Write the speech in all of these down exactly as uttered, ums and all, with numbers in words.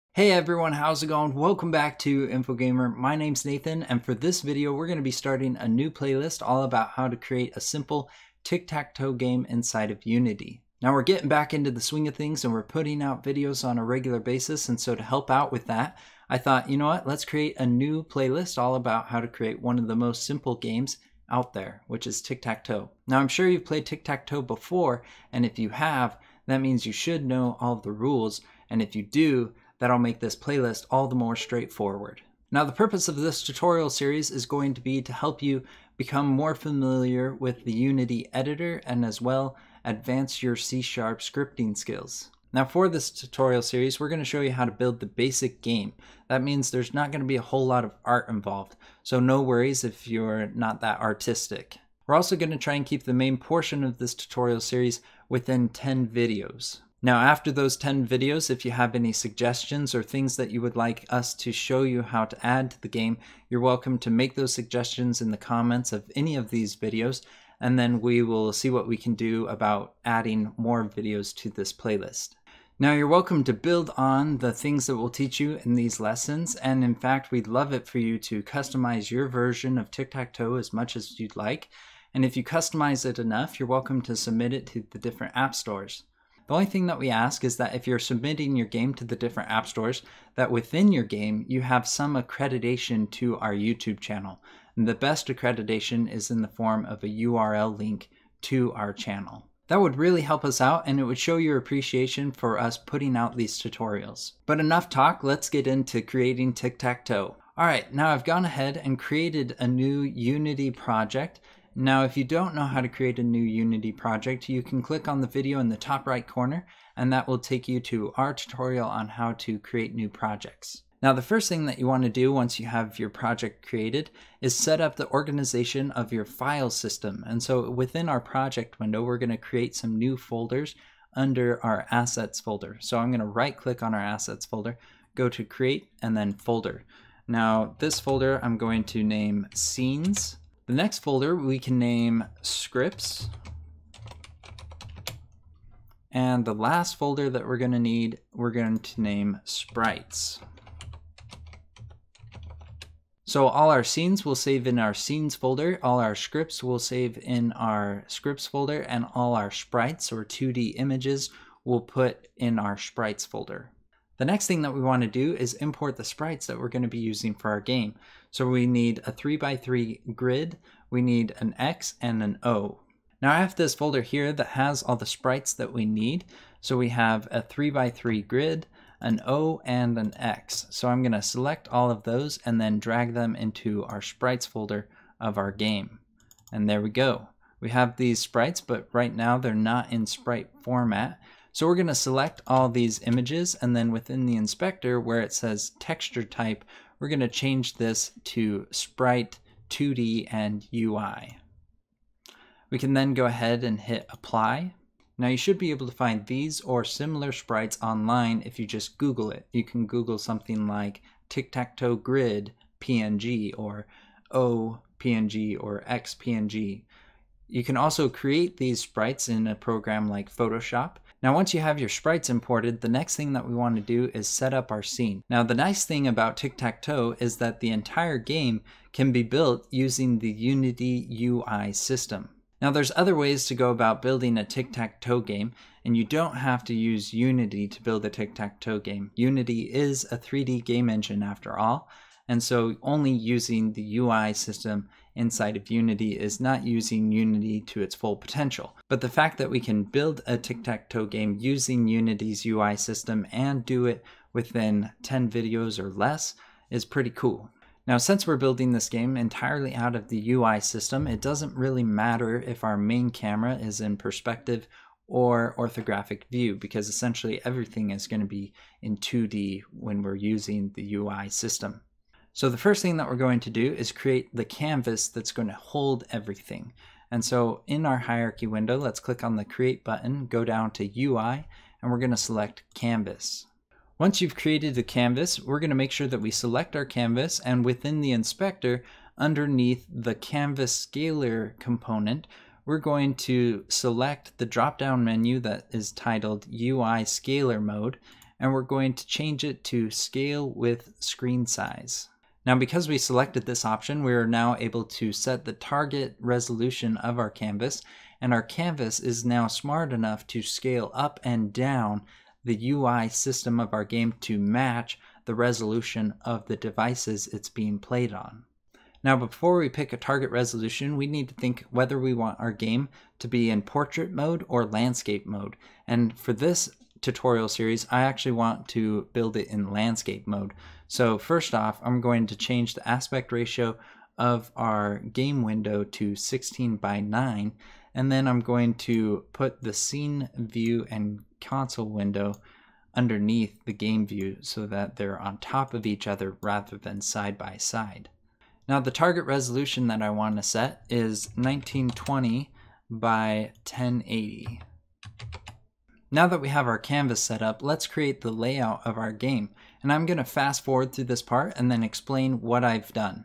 Hey everyone, how's it going? Welcome back to InfoGamer. My name's Nathan, and for this video we're going to be starting a new playlist all about how to create a simple tic-tac-toe game inside of Unity. Now we're getting back into the swing of things and we're putting out videos on a regular basis, and so to help out with that, I thought, you know what, let's create a new playlist all about how to create one of the most simple games out there, which is tic-tac-toe. Now I'm sure you've played tic-tac-toe before, and if you have, that means you should know all of the rules, and if you do, that'll make this playlist all the more straightforward. Now the purpose of this tutorial series is going to be to help you become more familiar with the Unity editor and as well advance your C sharp scripting skills. Now for this tutorial series we're going to show you how to build the basic game. That means there's not going to be a whole lot of art involved, so no worries if you're not that artistic. We're also going to try and keep the main portion of this tutorial series within ten videos. Now after those ten videos, if you have any suggestions or things that you would like us to show you how to add to the game, you're welcome to make those suggestions in the comments of any of these videos, and then we will see what we can do about adding more videos to this playlist. Now you're welcome to build on the things that we'll teach you in these lessons, and in fact we'd love it for you to customize your version of tic-tac-toe as much as you'd like, and if you customize it enough, you're welcome to submit it to the different app stores. The only thing that we ask is that if you're submitting your game to the different app stores, that within your game you have some accreditation to our YouTube channel. And the best accreditation is in the form of a U R L link to our channel. That would really help us out, and it would show your appreciation for us putting out these tutorials. But enough talk, let's get into creating tic-tac-toe. Alright, now I've gone ahead and created a new Unity project. Now if you don't know how to create a new Unity project, you can click on the video in the top right corner and that will take you to our tutorial on how to create new projects. Now the first thing that you want to do once you have your project created is set up the organization of your file system. And so within our project window we're going to create some new folders under our assets folder. So I'm going to right click on our assets folder, go to create and then folder. Now this folder I'm going to name scenes. The next folder we can name scripts, and the last folder that we're going to need, we're going to name sprites. So all our scenes will save in our scenes folder, all our scripts will save in our scripts folder, and all our sprites or two D images we'll put in our sprites folder. The next thing that we want to do is import the sprites that we're going to be using for our game. So we need a three by three grid, we need an X and an O. Now I have this folder here that has all the sprites that we need. So we have a three by three grid, an O, and an X. So I'm going to select all of those and then drag them into our sprites folder of our game. And there we go. We have these sprites, but right now they're not in sprite format. So we're going to select all these images, and then within the inspector where it says texture type, we're going to change this to sprite, two D, and U I. We can then go ahead and hit apply. Now you should be able to find these or similar sprites online if you just Google it. You can Google something like tic-tac-toe grid P N G or O P N G or X P N G. You can also create these sprites in a program like Photoshop. Now once you have your sprites imported, the next thing that we want to do is set up our scene. Now the nice thing about tic-tac-toe is that the entire game can be built using the Unity U I system. Now there's other ways to go about building a tic-tac-toe game, and you don't have to use Unity to build a tic-tac-toe game. Unity is a three D game engine after all, and so only using the U I system inside of Unity is not using Unity to its full potential. But the fact that we can build a tic-tac-toe game using Unity's U I system and do it within ten videos or less is pretty cool. Now since we're building this game entirely out of the U I system, it doesn't really matter if our main camera is in perspective or orthographic view, because essentially everything is going to be in two D when we're using the U I system. So the first thing that we're going to do is create the canvas that's going to hold everything. And so in our hierarchy window, let's click on the create button, go down to U I, and we're going to select canvas. Once you've created the canvas, we're going to make sure that we select our canvas, and within the inspector, underneath the canvas scaler component, we're going to select the drop-down menu that is titled U I Scaler Mode, and we're going to change it to scale with screen size. Now, because we selected this option, we are now able to set the target resolution of our canvas, and our canvas is now smart enough to scale up and down the U I system of our game to match the resolution of the devices it's being played on. Now, before we pick a target resolution, we need to think whether we want our game to be in portrait mode or landscape mode. And for this tutorial series, I actually want to build it in landscape mode. So first off, I'm going to change the aspect ratio of our game window to sixteen by nine, and then I'm going to put the scene view and console window underneath the game view so that they're on top of each other rather than side by side. Now, the target resolution that I want to set is nineteen twenty by ten eighty. Now that we have our canvas set up, let's create the layout of our game. And I'm going to fast forward through this part and then explain what I've done.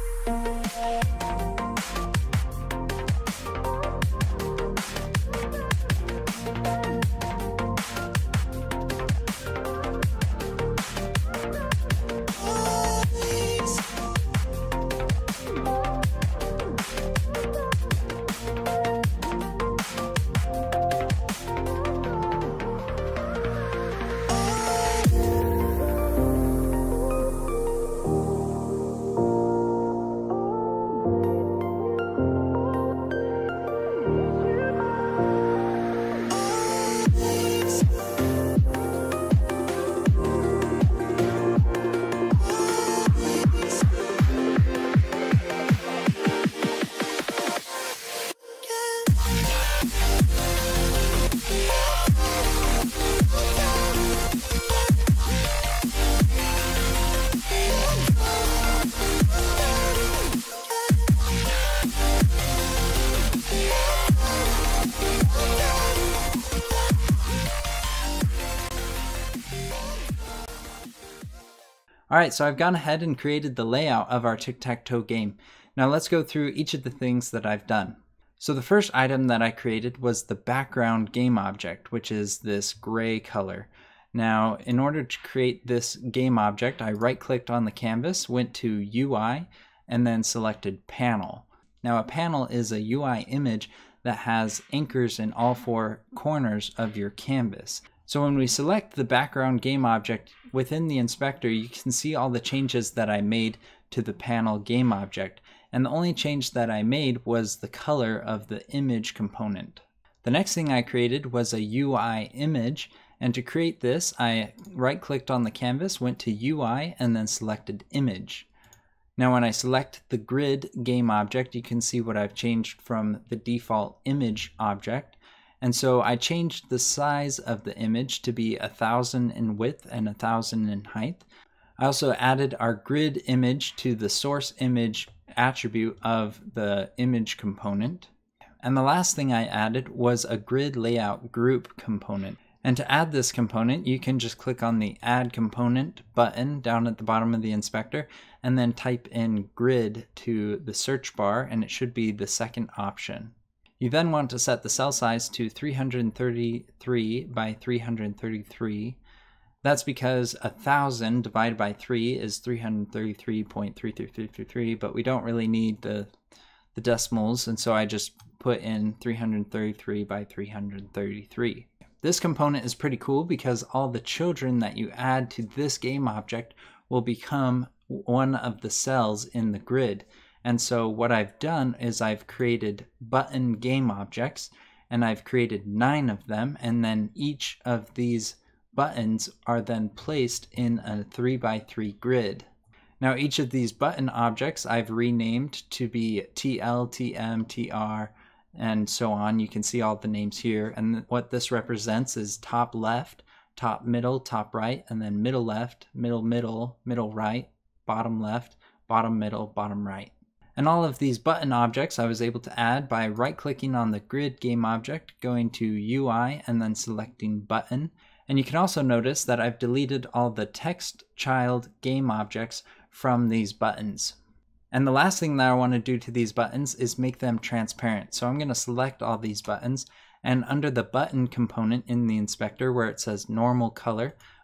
Alright, so I've gone ahead and created the layout of our Tic Tac Toe game. Now let's go through each of the things that I've done. So the first item that I created was the background game object, which is this gray color. Now, in order to create this game object, I right-clicked on the canvas, went to U I, and then selected Panel. Now, a panel is a U I image that has anchors in all four corners of your canvas. So when we select the background game object within the inspector, you can see all the changes that I made to the panel game object. And the only change that I made was the color of the image component. The next thing I created was a U I image. And to create this, I right-clicked on the canvas, went to U I, and then selected Image. Now when I select the grid game object, you can see what I've changed from the default image object. And so I changed the size of the image to be a thousand in width and a thousand in height. I also added our grid image to the source image attribute of the image component. And the last thing I added was a grid layout group component. And to add this component, you can just click on the Add Component button down at the bottom of the inspector and then type in grid to the search bar, and it should be the second option. You then want to set the cell size to three hundred thirty-three by three hundred thirty-three. That's because one thousand divided by three is three hundred thirty-three point three three three three three, but we don't really need the, the decimals, and so I just put in three hundred thirty-three by three hundred thirty-three. This component is pretty cool because all the children that you add to this game object will become one of the cells in the grid. And so what I've done is I've created button game objects, and I've created nine of them, and then each of these buttons are then placed in a three by three grid. Now each of these button objects I've renamed to be T L, T M, T R, and so on. You can see all the names here, and what this represents is top left, top middle, top right, and then middle left, middle middle, middle right, bottom left, bottom middle, bottom right. And all of these button objects I was able to add by right-clicking on the grid game object, going to U I, and then selecting button. And you can also notice that I've deleted all the text child game objects from these buttons. And the last thing that I want to do to these buttons is make them transparent. So I'm going to select all these buttons, and under the button component in the inspector where it says normal color,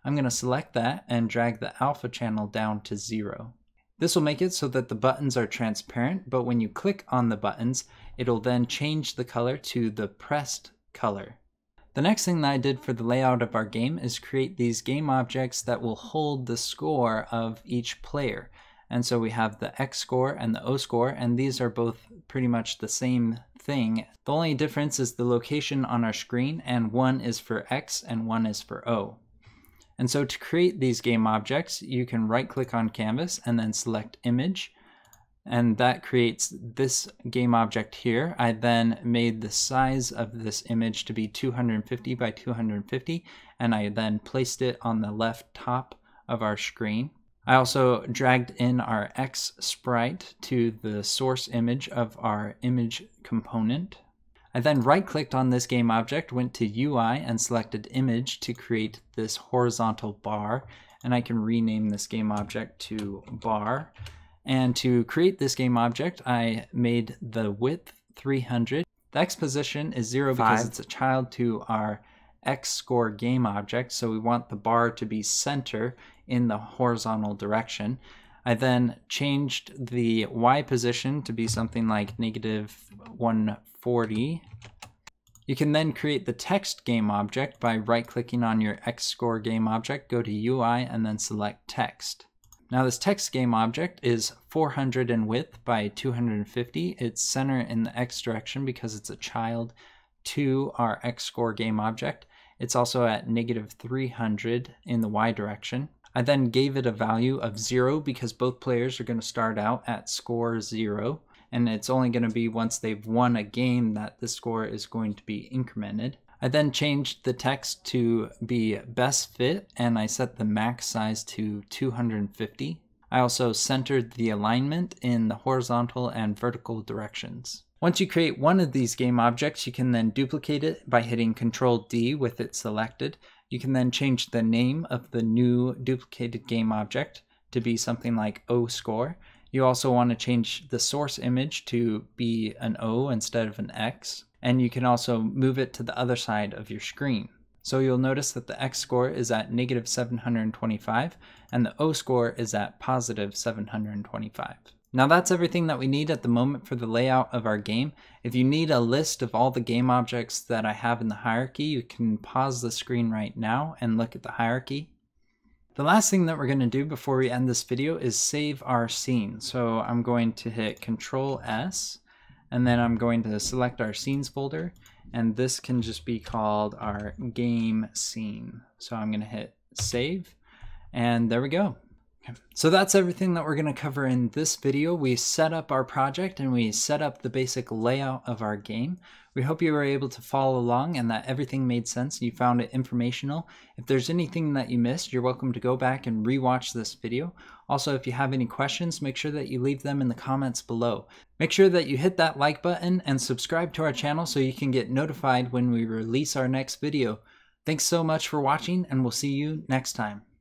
I'm going to select that and drag the alpha channel down to zero. This will make it so that the buttons are transparent, but when you click on the buttons, it'll then change the color to the pressed color. The next thing that I did for the layout of our game is create these game objects that will hold the score of each player. And so we have the X score and the O score, and these are both pretty much the same thing. The only difference is the location on our screen, and one is for X and one is for O. And so to create these game objects, you can right click on canvas and then select image, and that creates this game object here. I then made the size of this image to be two hundred fifty by two hundred fifty, and I then placed it on the left top of our screen. I also dragged in our X sprite to the source image of our image component. I then right-clicked on this game object, went to U I, and selected image to create this horizontal bar, and I can rename this game object to bar. And to create this game object, I made the width three hundred. The X position is zero because Five. It's a child to our X score game object, so we want the bar to be center in the horizontal direction. I then changed the Y position to be something like negative one forty. You can then create the text game object by right-clicking on your X score game object, go to U I, and then select text. Now this text game object is four hundred in width by two hundred fifty. It's center in the X direction because it's a child to our X score game object. It's also at negative three hundred in the Y direction. I then gave it a value of zero because both players are going to start out at score zero, and it's only going to be once they've won a game that the score is going to be incremented. I then changed the text to be best fit, and I set the max size to two hundred fifty. I also centered the alignment in the horizontal and vertical directions. Once you create one of these game objects, you can then duplicate it by hitting control D with it selected. You can then change the name of the new duplicated game object to be something like O score. You also want to change the source image to be an O instead of an X. And you can also move it to the other side of your screen. So you'll notice that the X score is at negative seven hundred twenty-five and the O score is at positive seven hundred twenty-five. Now that's everything that we need at the moment for the layout of our game. If you need a list of all the game objects that I have in the hierarchy, you can pause the screen right now and look at the hierarchy. The last thing that we're going to do before we end this video is save our scene. So I'm going to hit control S, and then I'm going to select our scenes folder, and this can just be called our game scene. So I'm going to hit save, and there we go. So that's everything that we're going to cover in this video. We set up our project and we set up the basic layout of our game. We hope you were able to follow along and that everything made sense and you found it informational. If there's anything that you missed, you're welcome to go back and rewatch this video. Also, if you have any questions, make sure that you leave them in the comments below. Make sure that you hit that like button and subscribe to our channel so you can get notified when we release our next video. Thanks so much for watching, and we'll see you next time.